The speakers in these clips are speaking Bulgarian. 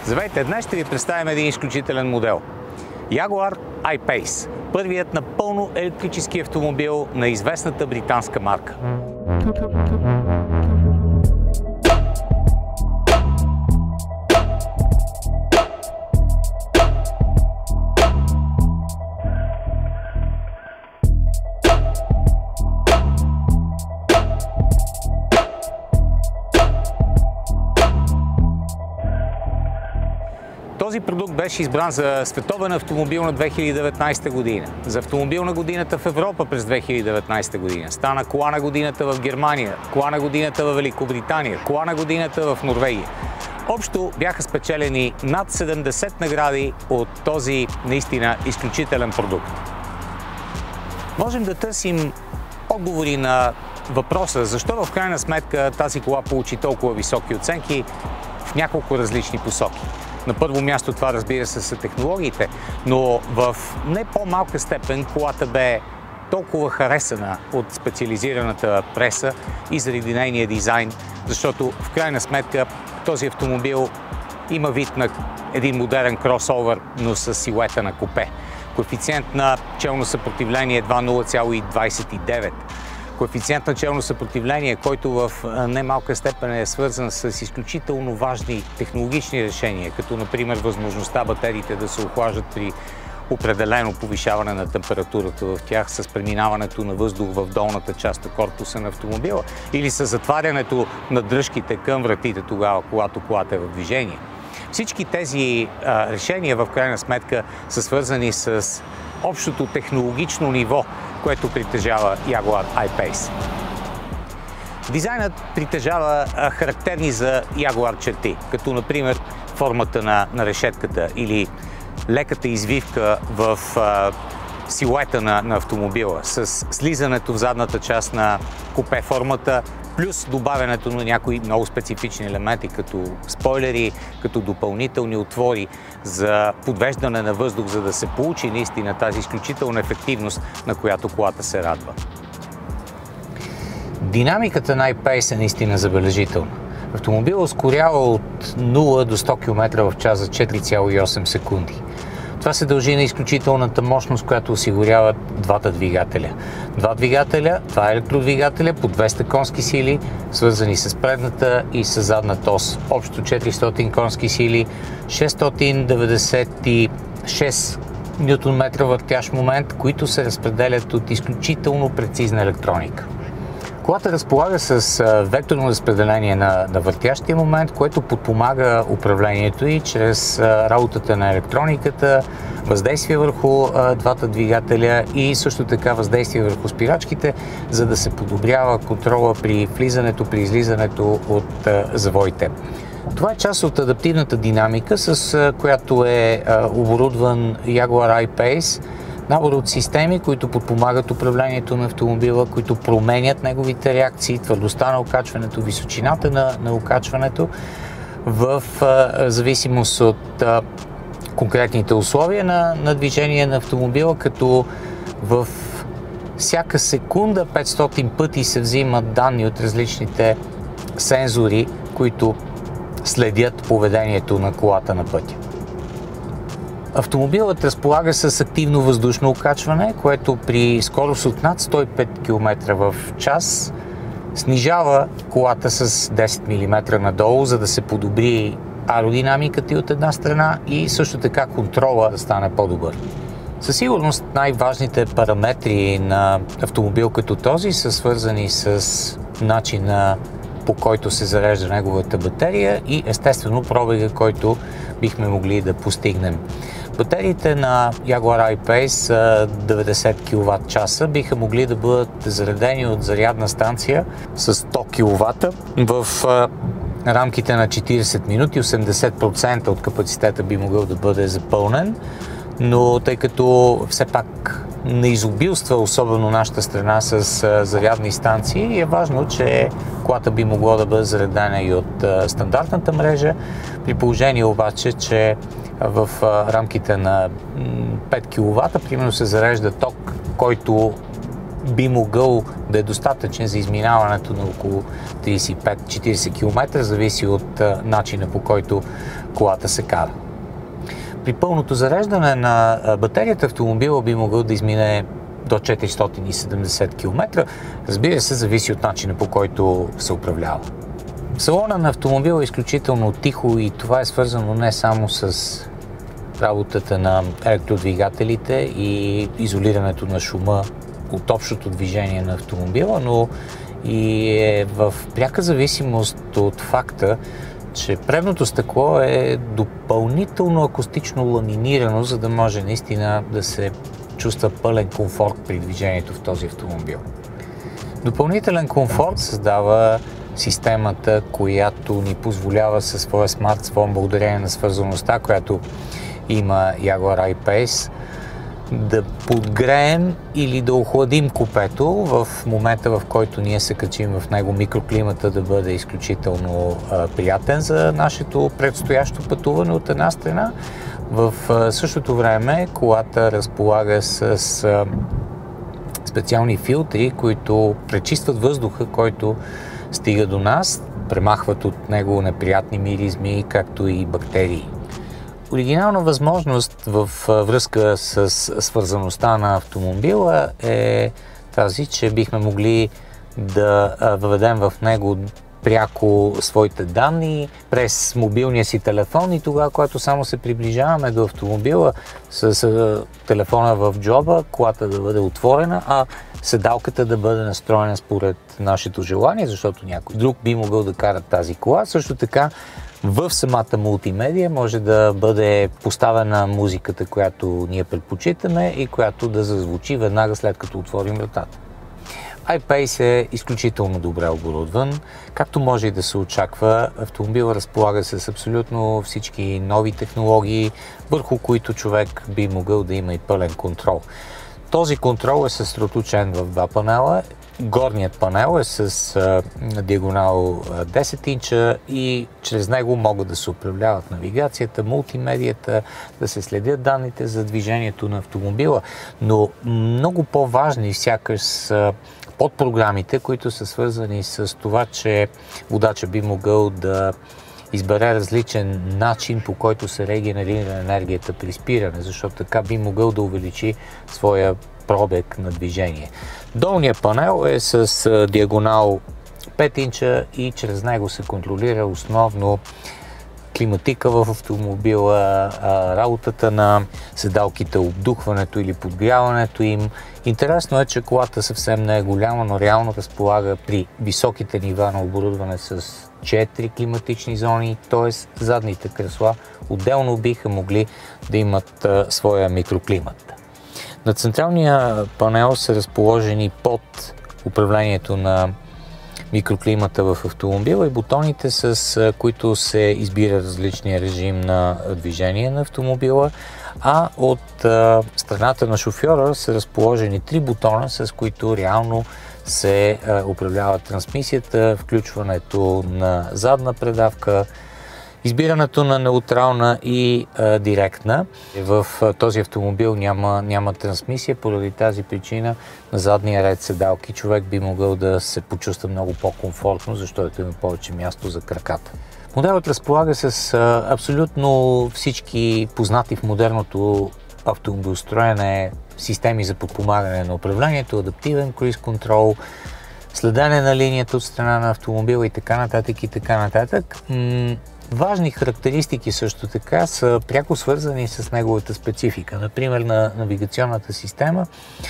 Здравейте, днес ще ви представим един изключителен модел. Jaguar I-Pace. Първият напълно електрически автомобил на известната британска марка. Този продукт беше избран за световен автомобил на 2019 година, за автомобил на годината в Европа през 2019 година. Стана кола на годината в Германия, кола на годината в Великобритания, кола на годината в Норвегия. Общо бяха спечелени над 70 награди от този наистина изключителен продукт. Можем да търсим отговори на въпроса защо в крайна сметка тази кола получи толкова високи оценки в няколко различни посоки. На първо място това, разбира се, са технологиите, но в не по-малка степен колата бе толкова харесана от специализираната преса и заради нейния дизайн, защото в крайна сметка този автомобил има вид на един модерен кросовър, но с силуета на купе. Коефициент на челно съпротивление едва 0,29. Коефициент на челно съпротивление, който в немалка степен е свързан с изключително важни технологични решения, като например възможността батериите да се охлаждат при определено повишаване на температурата в тях с преминаването на въздух в долната част на корпуса на автомобила или с затварянето на дръжките към вратите тогава, когато колата е в движение. Всички тези решения в крайна сметка са свързани с общото технологично ниво, което притежава Jaguar I-Pace. Дизайнът притежава характерни за Jaguar черти, като например формата на решетката или леката извивка в силуета на автомобила, с слизането в задната част на купе формата, плюс добавянето на някои много специфични елементи, като спойлери, като допълнителни отвори за подвеждане на въздух, за да се получи наистина тази изключителна ефективност, на която колата се радва. Динамиката на I-Pace е наистина забележителна. Автомобилът ускорява от 0 до 100 км в час за 4,8 секунди. Това се дължи на изключителната мощност, която осигуряват двата двигателя. Два двигателя, два електродвигателя по 200 конски сили, свързани с предната и с задната ос. Общо 400 конски сили, 696 Нм въртящ момент, които се разпределят от изключително прецизна електроника. Колата разполага с векторно разпределение на въртящия момент, което подпомага управлението и чрез работата на електрониката, въздействие върху двата двигателя и също така въздействие върху спирачките, за да се подобрява контрола при влизането, при излизането от завоите. Това е част от адаптивната динамика, с която е оборудван Jaguar I-Pace. Набор от системи, които подпомагат управлението на автомобила, които променят неговите реакции, твърдостта на окачването, височината на окачването в зависимост от конкретните условия на движение на автомобила, като в всяка секунда 500 пъти се взимат данни от различните сензори, които следят поведението на колата на пътя. Автомобилът разполага с активно въздушно окачване, което при скорост от над 105 км в час снижава колата с 10 мм надолу, за да се подобри аеродинамиката от една страна и също така контрола да стане по-добър. Със сигурност най-важните параметри на автомобил като този са свързани с начина, по който се зарежда неговата батерия и естествено пробега, който бихме могли да постигнем. Батериите на Jaguar I-Pace 90 кВт-часа биха могли да бъдат заредени от зарядна станция с 100 кВт в рамките на 40 минути. 80% от капацитета би могъл да бъде запълнен, но тъй като все пак не изобилства особено нашата страна с зарядни станции, е важно, че колата би могло да бъде заредена и от стандартната мрежа, при положение обаче, че в рамките на 5 кВт примерно се зарежда ток, който би могъл да е достатъчен за изминаването на около 35-40 км, зависи от начина, по който колата се кара. При пълното зареждане на батерията автомобила би могъл да измине до 470 км. Разбира се, зависи от начина, по който се управлява. Салона на автомобила е изключително тихо и това е свързано не само с работата на електродвигателите и изолирането на шума от общото движение на автомобила, но и е в пряка зависимост от факта, че предното стъкло е допълнително акустично ламинирано, за да може наистина да се чувства пълен комфорт при движението в този автомобил. Допълнителен комфорт създава системата, която ни позволява със своя смартфон, благодарение на свързаността, която има Jaguar I-Pace, да подгреем или да охладим купето в момента, в който ние се качим в него, микроклимата да бъде изключително приятен за нашето предстоящо пътуване от една страна. В същото време колата разполага с специални филтри, които пречистват въздуха, който стига до нас, премахват от него неприятни миризми, както и бактерии. Оригинална възможност в връзка с свързаността на автомобила е тази, че бихме могли да въведем в него пряко своите данни през мобилния си телефон и тогава, когато само се приближаваме до автомобила с телефона в джоба, колата да бъде отворена, а седалката да бъде настроена според нашето желание, защото някой друг би могъл да кара тази кола. Също така в самата мултимедия може да бъде поставена музиката, която ние предпочитаме и която да зазвучи веднага след като отворим вратата. I-Pace е изключително добре оборудван. Както може и да се очаква, автомобил разполага с абсолютно всички нови технологии, върху които човек би могъл да има и пълен контрол. Този контрол е съсредоточен в два панела. Горният панел е с диагонал 10 инча и чрез него могат да се управляват навигацията, мултимедията, да се следят данните за движението на автомобила. Но много по-важни сякаш са подпрограмите, които са свързани с това, че водача би могъл да избере различен начин, по който се регенерира енергията при спиране, защото така би могъл да увеличи своя пробег на движение. Долният панел е с диагонал 5 инча и чрез него се контролира основно климатика в автомобила, работата на седалките, обдухването или подгряването им. Интересно е, че колата съвсем не е голяма, но реално разполага при високите нива на оборудване с 4 климатични зони, т.е. задните кресла отделно биха могли да имат своя микроклимат. На централния панел са разположени под управлението на микроклимата в автомобила и бутоните, с които се избира различния режим на движение на автомобила, а от страната на шофьора са разположени 3 бутона, с които реално се управлява трансмисията, включването на задна предавка, избирането на неутрална и директна. В този автомобил няма трансмисия, поради тази причина на задния ред седалки човек би могъл да се почувства много по-комфортно, защото има повече място за краката. Моделът разполага с абсолютно всички познати в модерното автомобилостроене системи за подпомагане на управлението, адаптивен круиз контрол, следене на линията от страна на автомобила и така нататък и така нататък. Важни характеристики също така са пряко свързани с неговата специфика. Например, на навигационната система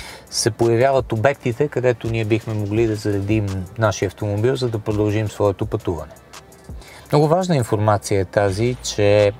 се появяват обектите, където ние бихме могли да заредим нашия автомобил, за да продължим своето пътуване. Много важна информация е тази, че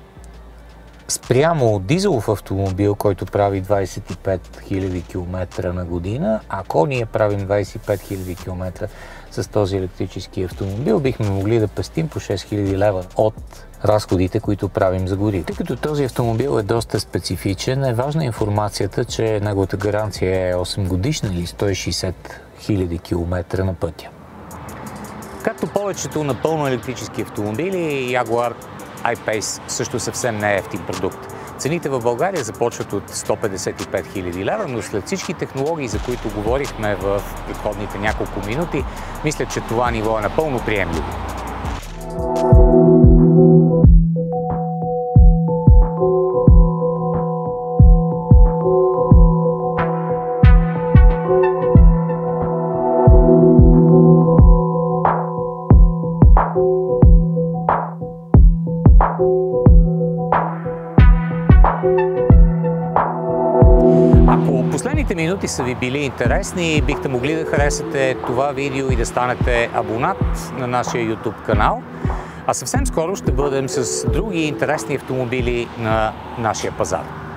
спрямо дизелов автомобил, който прави 25 000 км на година, ако ние правим 25 000 км с този електрически автомобил, бихме могли да пестим по 6000 лева от разходите, които правим за гориво. Тъй като този автомобил е доста специфичен, е важна информацията, че неговата гаранция е 8 годишна или 160 000 км на пътя. Както повечето напълно електрически автомобили, Jaguar I-Pace също съвсем не е евтин продукт. Цените в България започват от 155 000 лева, но след всички технологии, за които говорихме в предходните няколко минути, мисля, че това ниво е напълно приемливо. Ако последните минути са ви били интересни, бихте могли да харесате това видео и да станете абонат на нашия YouTube канал. А съвсем скоро ще бъдем с други интересни автомобили на нашия пазар.